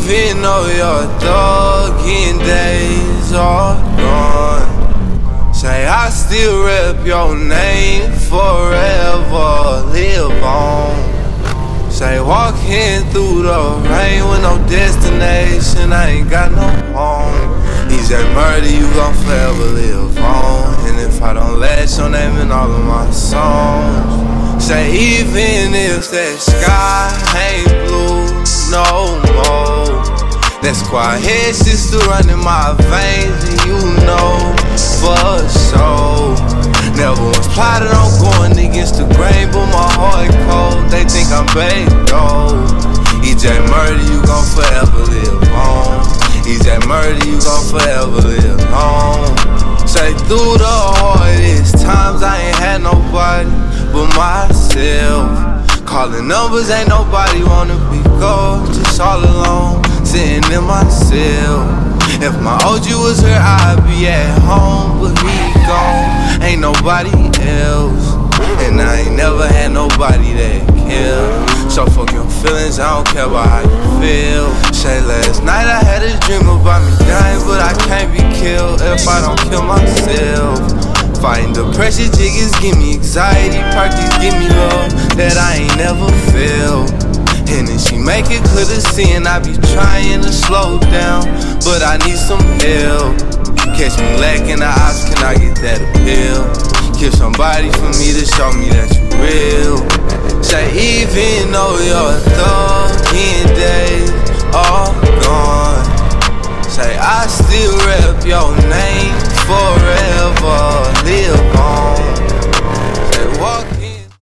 even though your thuggin' days are gone, say I still rep your name forever, live on. Say walking through the rain with no destination, I ain't got no home. EJ Murder, you gon' forever live on. And if I don't last, your name in all of my songs. Say even if that sky ain't blue no more, that squad head shit still running my veins, and you know for sure. Never was plotted on going against the grain, but my heart cold, they think I'm baked though. EJ Murder, you gon' forever live on. EJ Murder, you gon' forever live on. Say through the hardest times I ain't had nobody but myself. Calling numbers, ain't nobody wanna be gold, just all alone, sitting in my cell. If my OG was here, I'd be at home, but he gone, ain't nobody else. And I ain't never had nobody that care. So fuck your feelings, I don't care about how you feel. Say last night I had a dream about me dying, but I can't be killed if I don't kill myself. Fighting depression, jiggers give me anxiety, practice give me love that I ain't never felt. And then she make it clear to see, and I be trying to slow down, but I need some help. Catch me lacking the ops, can I get that appeal? Kill somebody for me to show me that you real. Say even though your thuggin' days are gone, say I still rep your name forever.